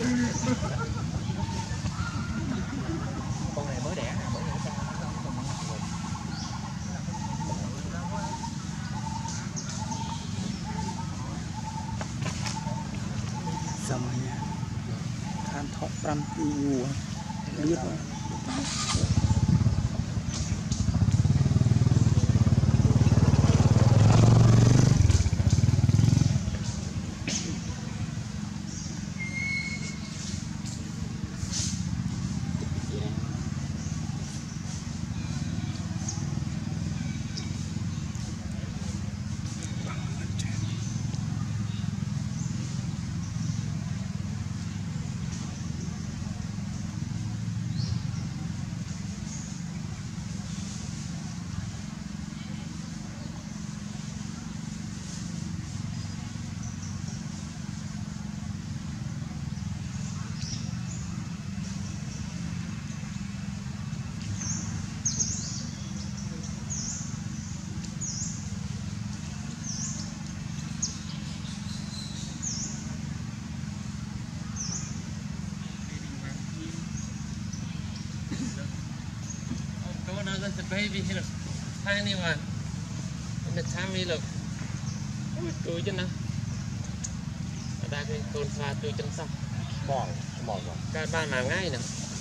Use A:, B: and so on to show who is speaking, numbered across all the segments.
A: Con này mới đẻ mới đẻ ra.
B: Xong rồi nha. Than thọc 5 tiêu biết rồi.
C: That's a baby, look, tiny one. And the tummy, look. Chui chứ nè. Ở đây cái con xa chui chân sao?
A: Mòn.
C: Cái ba mà ngay nè.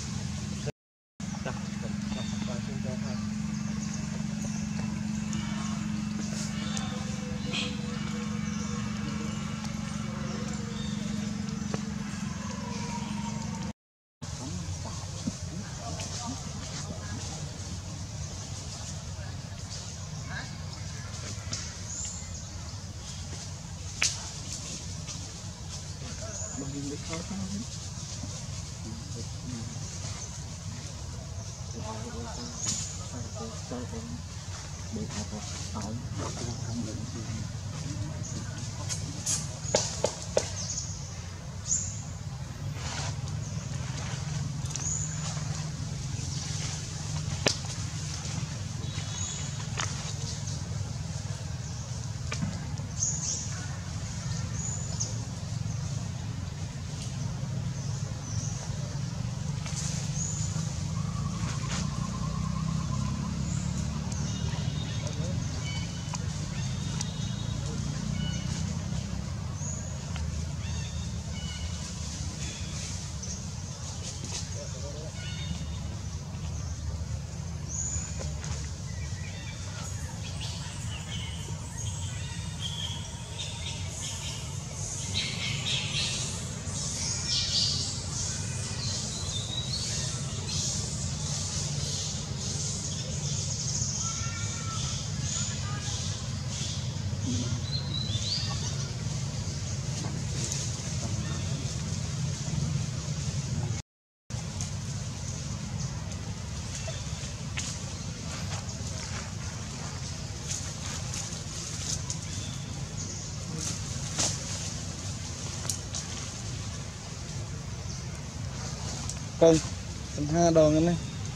B: Con tầng 2 đòn anh này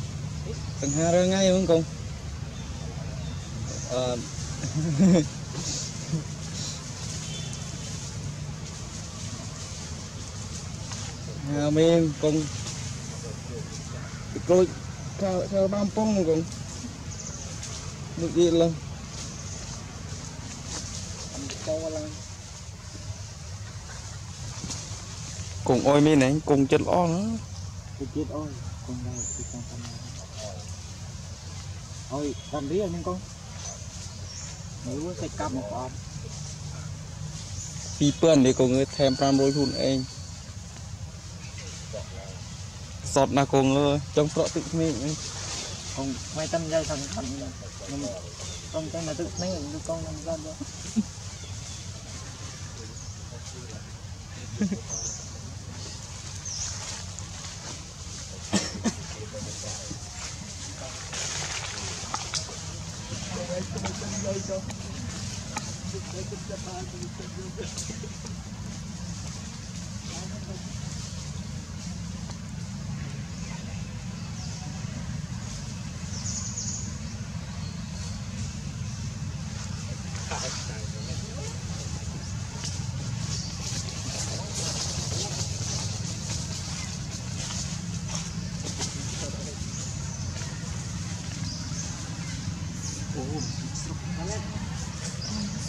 B: tầng 2 ra ngay không con Hà miên con coi theo bám phong con được gì lần cùng ôi miên này cùng chết lo nữa
A: Chết ôi, con đây thì con tâm ôi, cầm đi anh con. Nếu sẽ cầm một con.
B: Phi ปื้อนthì con người thèm pram đôi thun anh. Sọt là con trong trọ tự mình.
A: Con mấy tâm dây thằng con tên là tự mình đưa con làm ra đó.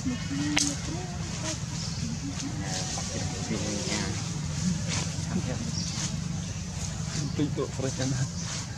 B: Pintu perencanaan.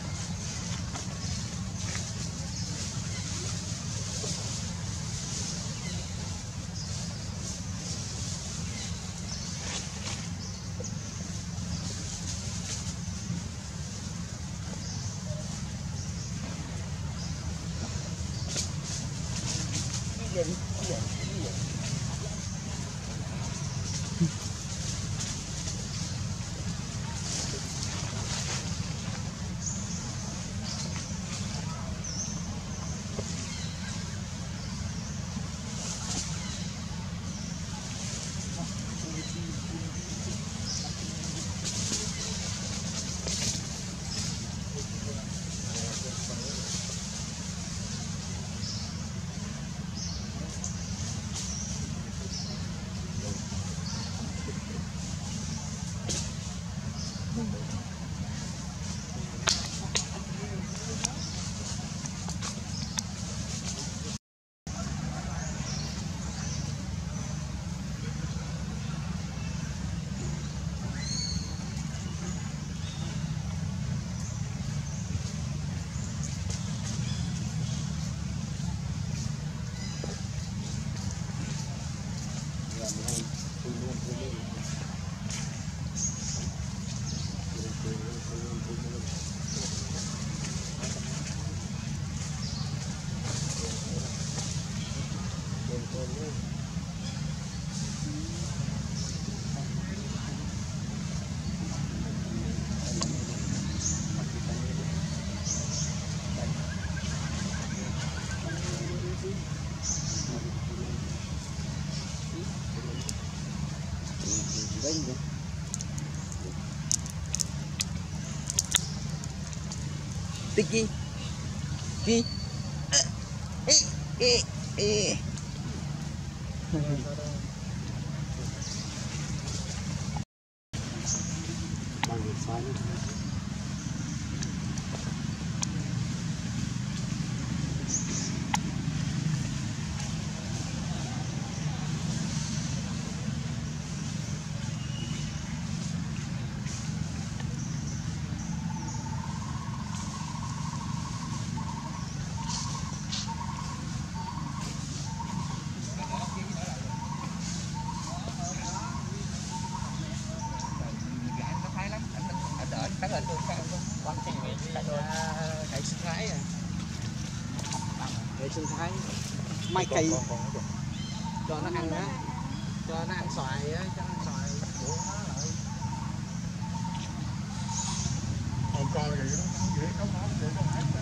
B: Tiki, ki,
D: Để sinh thái mai cây cho nó ăn á, cho nó ăn xoài á, cho nó ăn xoài của nó lại. Còn coi vậy nó dễ nấu món để nó